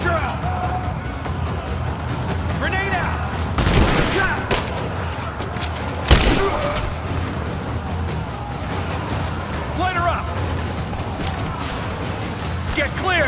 Grenade out! Light her up! Get clear!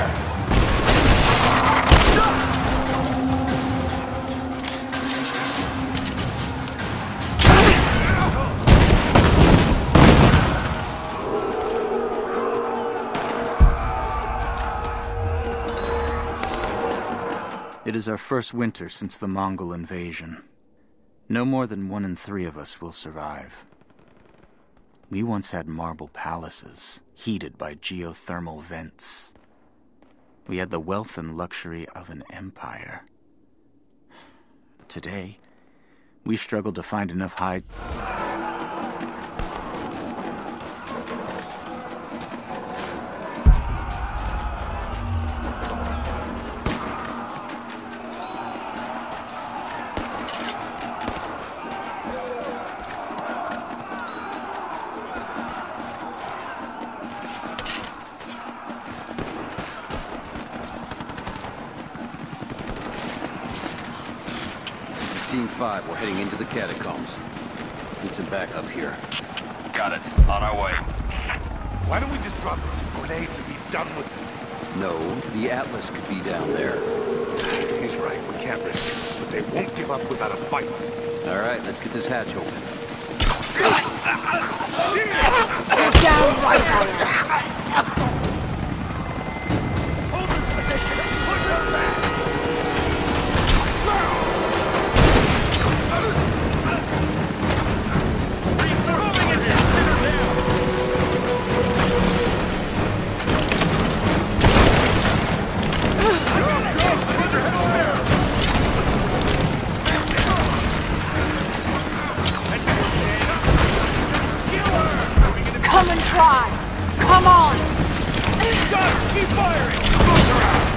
It is our first winter since the Mongol invasion. No more than 1 in 3 of us will survive. We once had marble palaces, heated by geothermal vents. We had the wealth and luxury of an empire. Today, we struggle to find enough hide... Team 5, we're heading into the catacombs. Need some backup here. Got it. On our way. Why don't we just drop them some grenades and be done with it? No, the Atlas could be down there. He's right, we can't risk it. But they won't give up without a fight. All right, let's get this hatch open. Shit! Get down right there! Hold this position! Push her back! Come and try! Come on! Got her! Keep firing! Close her out!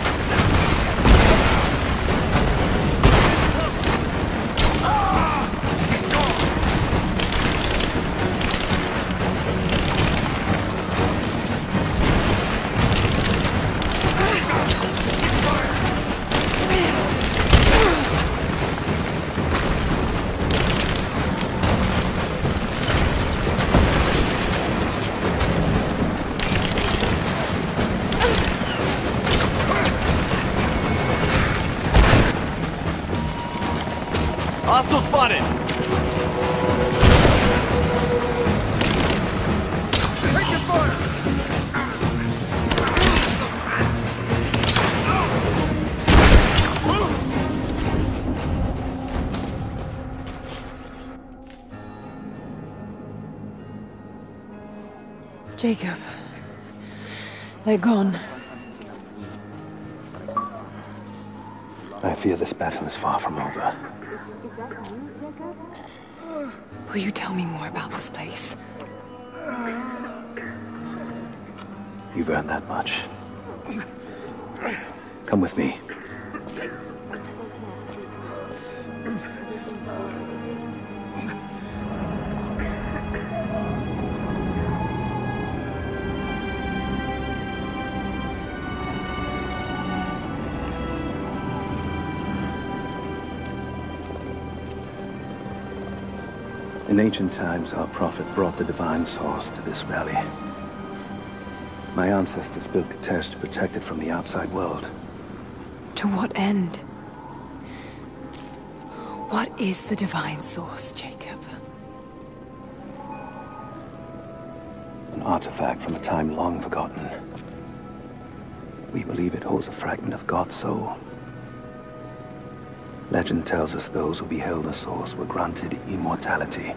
Hostile spotted! Taking fire! Jacob. They're gone. I fear this battle is far from over. Will you tell me more about this place? You've earned that much. Come with me. In ancient times, our prophet brought the divine source to this valley. My ancestors built Kitezh to protect it from the outside world. To what end? What is the divine source, Jacob? An artifact from a time long forgotten. We believe it holds a fragment of God's soul. Legend tells us those who beheld the source were granted immortality.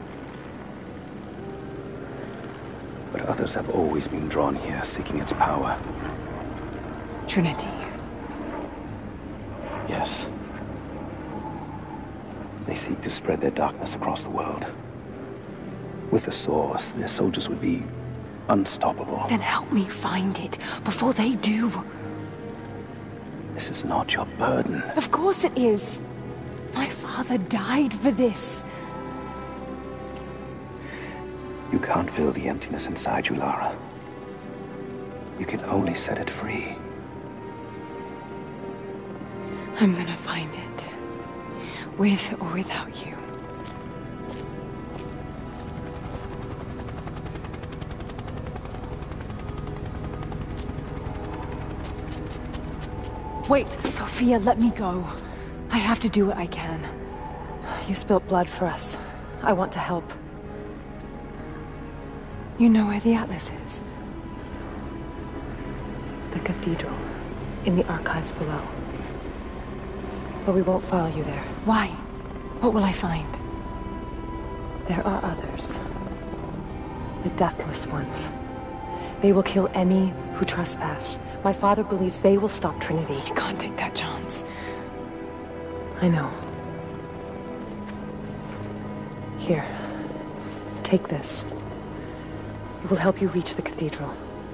But others have always been drawn here, seeking its power. Trinity. Yes. They seek to spread their darkness across the world. With the source, their soldiers would be unstoppable. Then help me find it before they do. This is not your burden. Of course it is. My father died for this. You can't fill the emptiness inside you, Lara. You can only set it free. I'm gonna find it. With or without you. Wait, Sophia, let me go. I have to do what I can. You spilt blood for us. I want to help. You know where the Atlas is? The cathedral. In the archives below. But we won't follow you there. Why? What will I find? There are others. The Deathless Ones. They will kill any who trespass. My father believes they will stop Trinity. I can't take that chance. I know. Here. Take this. It will help you reach the cathedral.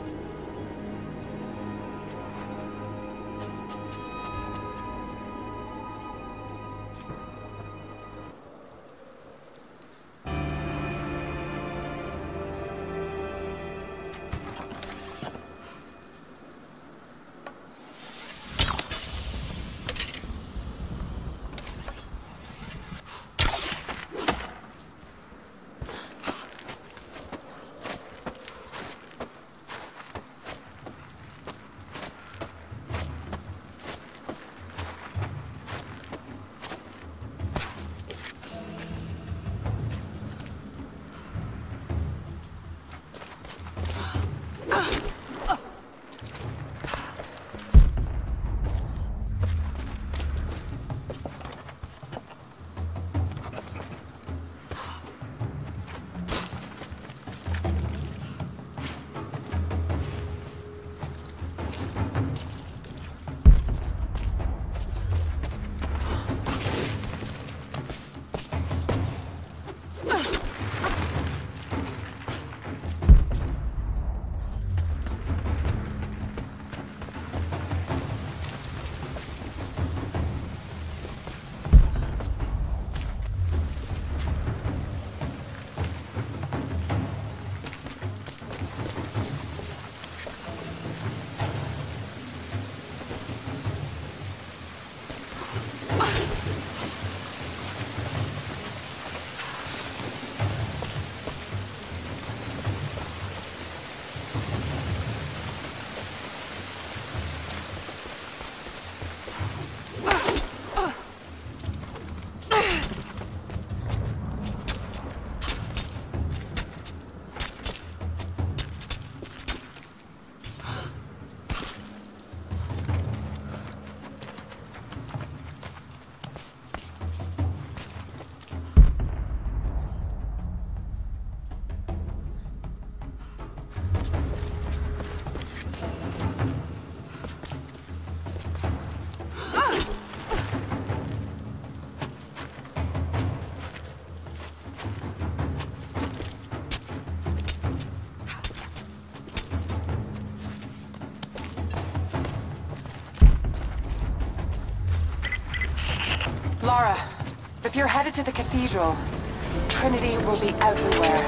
Lara, if you're headed to the cathedral, Trinity will be everywhere.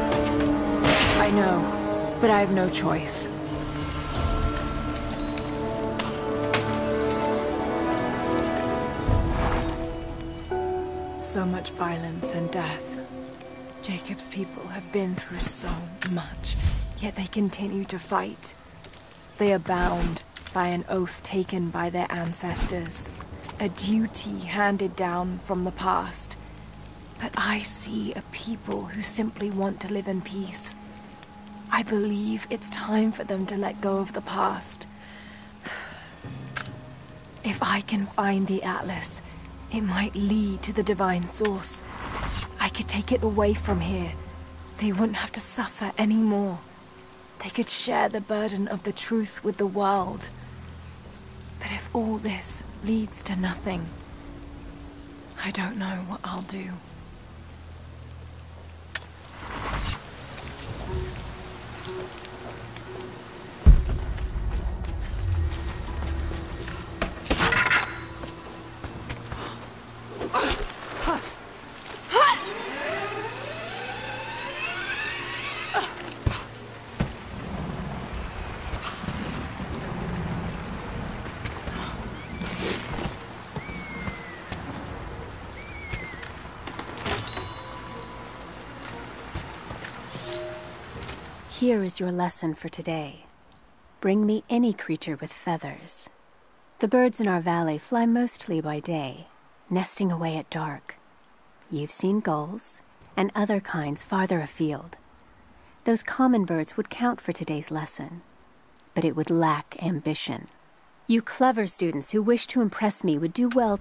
I know, but I have no choice. So much violence and death. Jacob's people have been through so much, yet they continue to fight. They are bound by an oath taken by their ancestors. A duty handed down from the past. But I see a people who simply want to live in peace. I believe it's time for them to let go of the past. If I can find the Atlas, it might lead to the Divine Source. I could take it away from here. They wouldn't have to suffer anymore. They could share the burden of the truth with the world. But if all this leads to nothing, I don't know what I'll do. Here is your lesson for today. Bring me any creature with feathers. The birds in our valley fly mostly by day, nesting away at dark. You've seen gulls, and other kinds farther afield. Those common birds would count for today's lesson, but it would lack ambition. You clever students who wish to impress me would do well.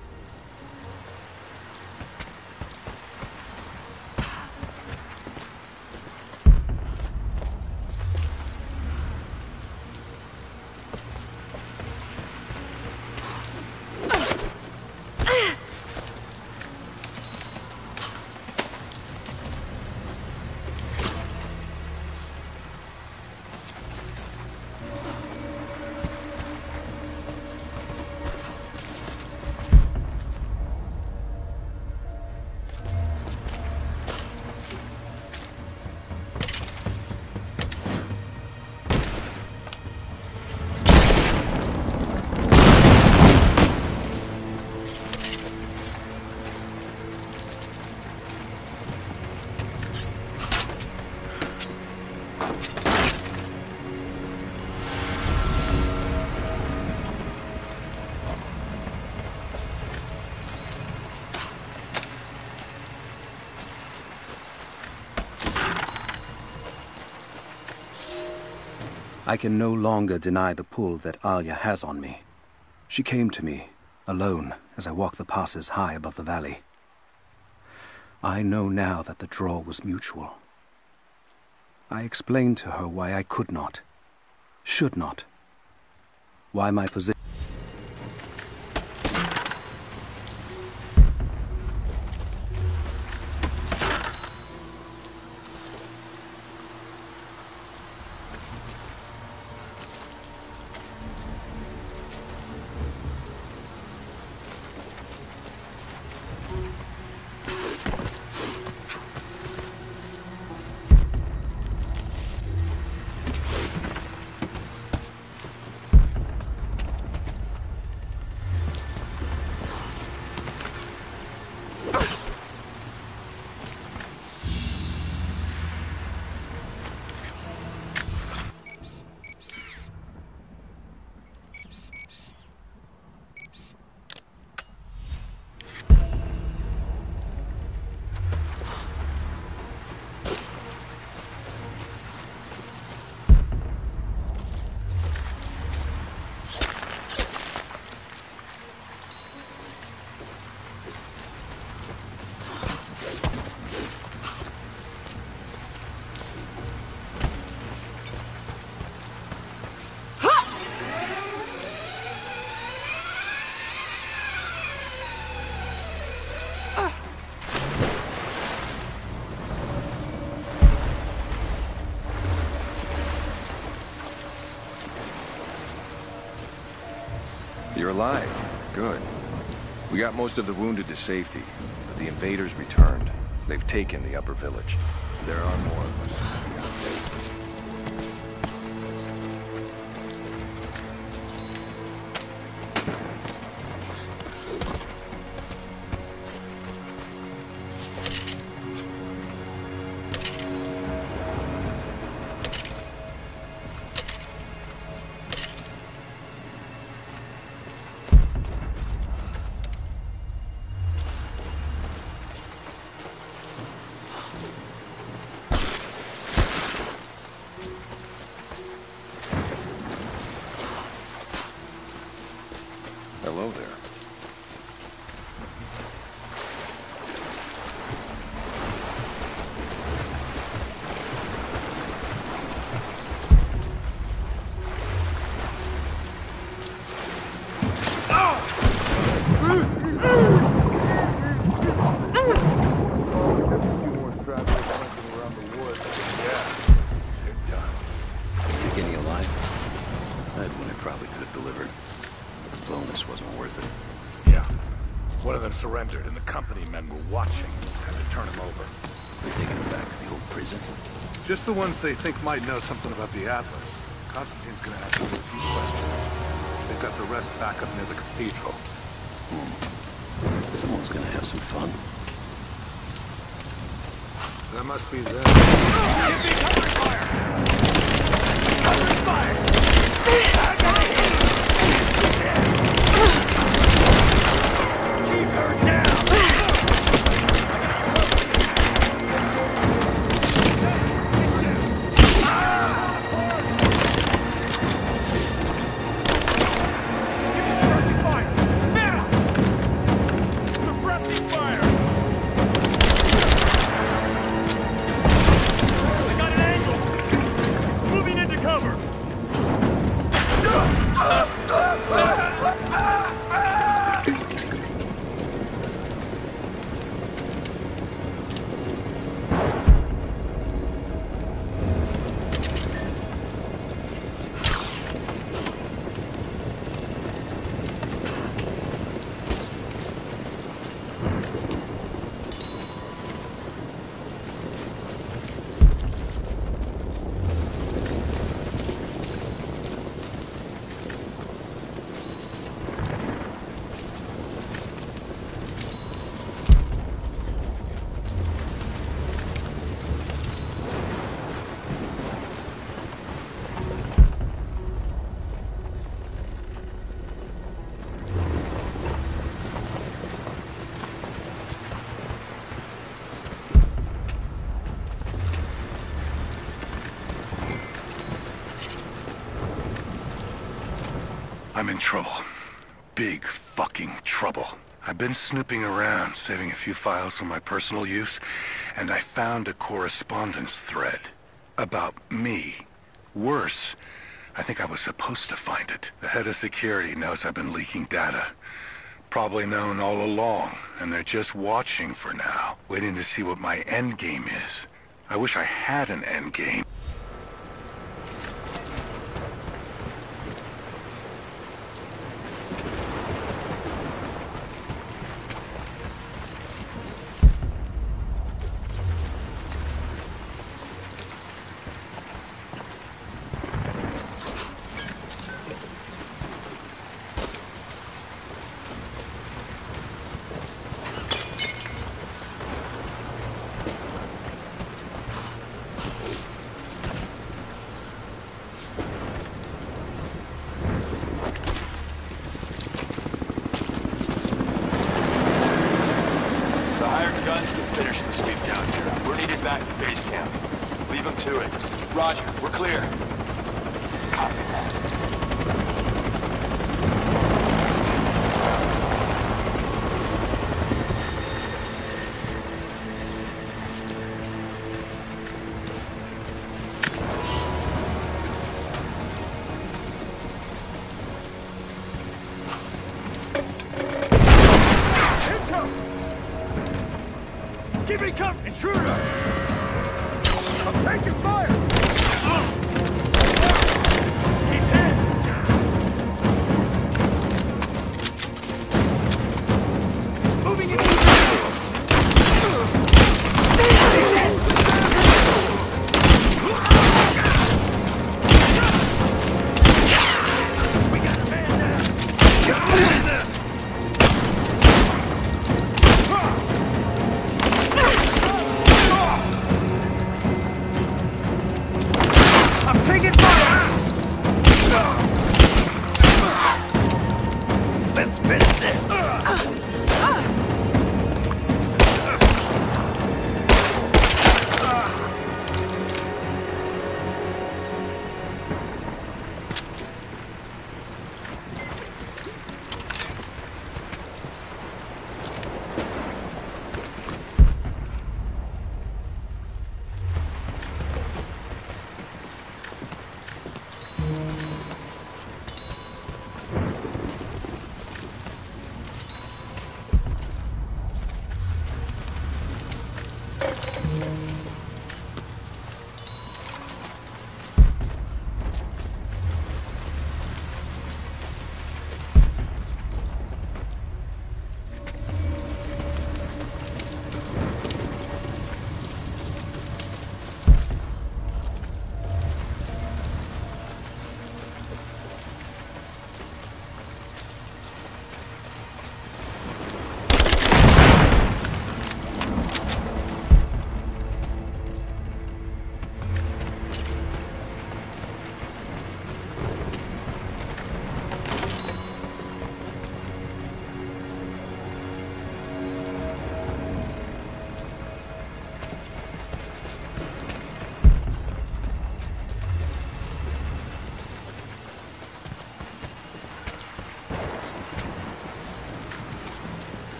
I can no longer deny the pull that Alia has on me. She came to me, alone, as I walked the passes high above the valley. I know now that the draw was mutual. I explained to her why I could not, should not, why my position... You're alive. Good. We got most of the wounded to safety, but the invaders returned. They've taken the upper village. There are more of us. Hello there. Surrendered, and the company men were watching. Had to turn him over. They're taking him back to the old prison? Just the ones they think might know something about the Atlas. Constantine's gonna ask them a few questions. They've got the rest back up near the cathedral. Someone's gonna have some fun. That must be them. Give me covering fire! I'm in trouble. Big fucking trouble. I've been snooping around, saving a few files for my personal use, and I found a correspondence thread about me. Worse, I think I was supposed to find it. The head of security knows I've been leaking data. Probably known all along, and they're just watching for now, waiting to see what my endgame is. I wish I had an endgame. Roger, we're clear. Copy that. Income! Keep me covered, intruder! I'm taking fire!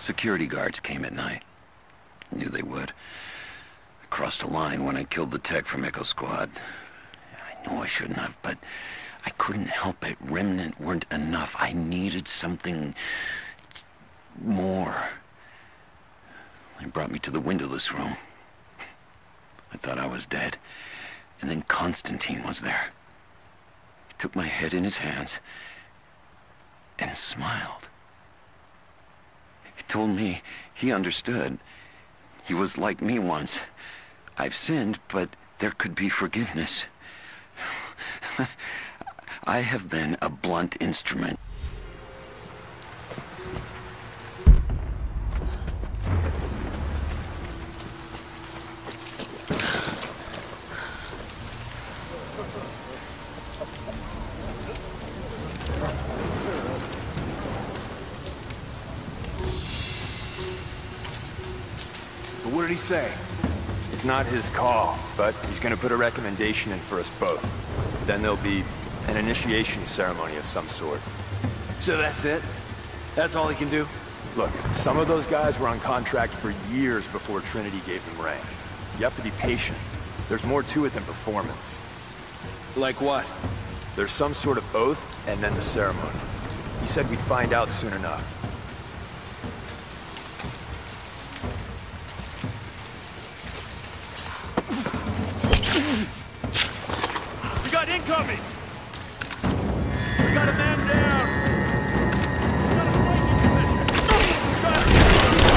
Security guards came at night. I knew they would. I crossed a line when I killed the tech from Echo Squad. I knew I shouldn't have, but I couldn't help it. Remnant weren't enough. I needed something more. They brought me to the windowless room. I thought I was dead. And then Constantine was there. He took my head in his hands and smiled. He told me he understood. He was like me once. I've sinned, but there could be forgiveness. I have been a blunt instrument. But what did he say? It's not his call, but he's gonna put a recommendation in for us both. Then there'll be an initiation ceremony of some sort. So that's it? That's all he can do? Look, some of those guys were on contract for years before Trinity gave them rank. You have to be patient. There's more to it than performance. Like what? There's some sort of oath, and then the ceremony. He said we'd find out soon enough. We got incoming! We got a man down! We got a flanking position! We got it!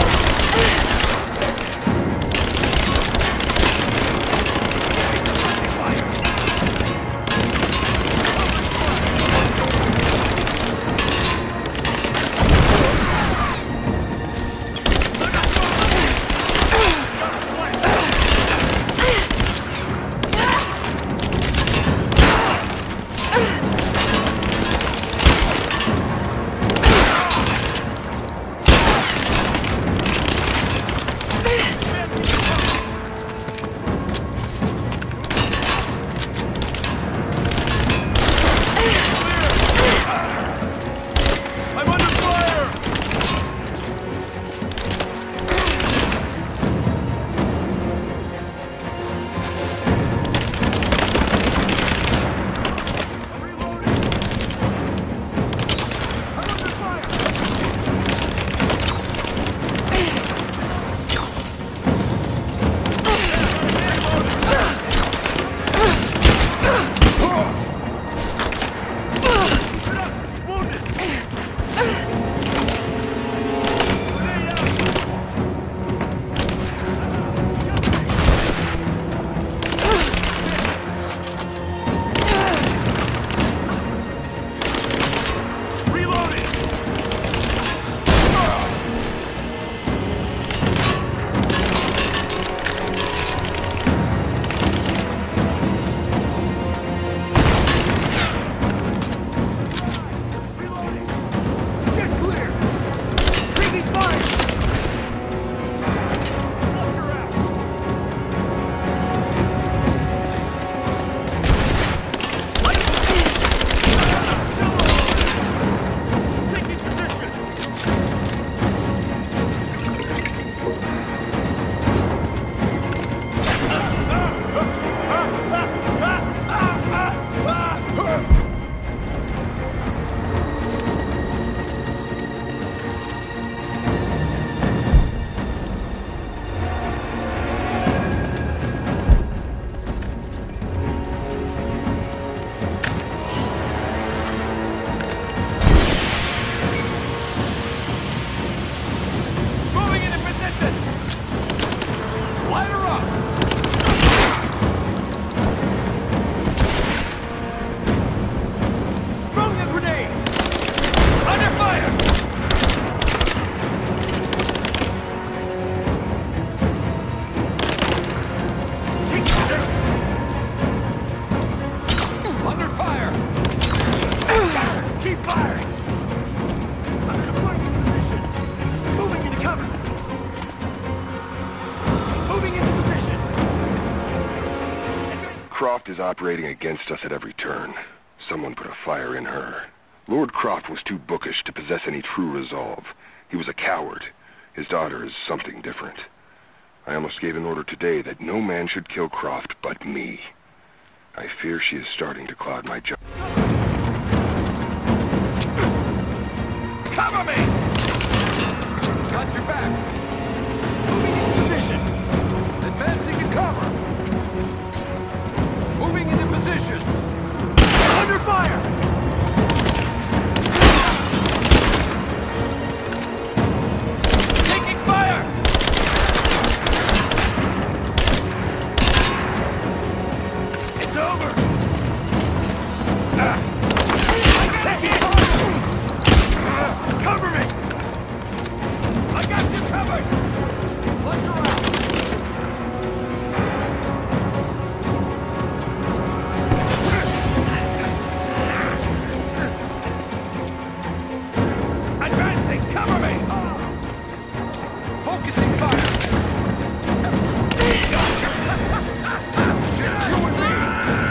Croft is operating against us at every turn. Someone put a fire in her. Lord Croft was too bookish to possess any true resolve. He was a coward. His daughter is something different. I almost gave an order today that no man should kill Croft but me. I fear she is starting to cloud my judgment. Cover me! Got your back! Moving into position! Advancing to cover! Moving into position! Under fire! Taking fire! It's over! Cover me! I got you covered! Flush around! Advancing! Cover me! Focusing fire! Just you and me!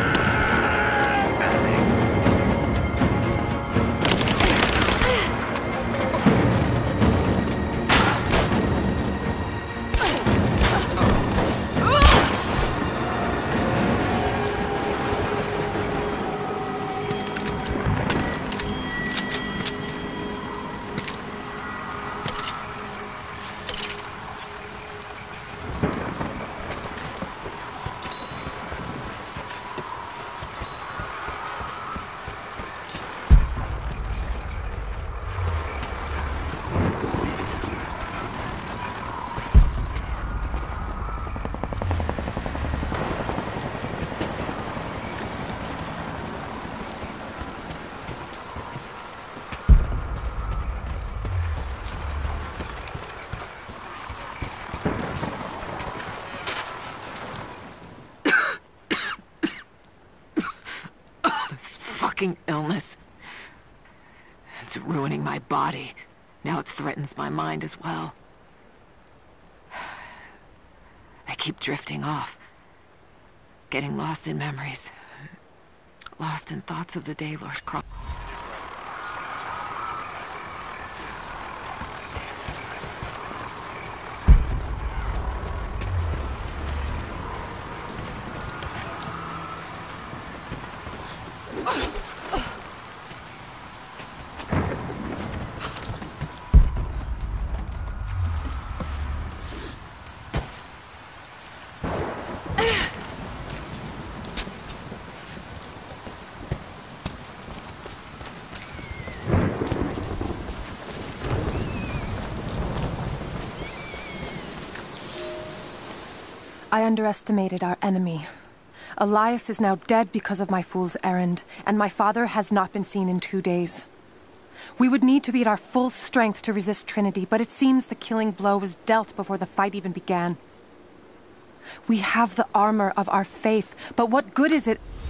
Illness. It's ruining my body. Now it threatens my mind as well. I keep drifting off. Getting lost in memories. Lost in thoughts of the day Lord Croft. I underestimated our enemy. Elias is now dead because of my fool's errand, and my father has not been seen in 2 days. We would need to be at our full strength to resist Trinity, but it seems the killing blow was dealt before the fight even began. We have the armor of our faith, but what good is it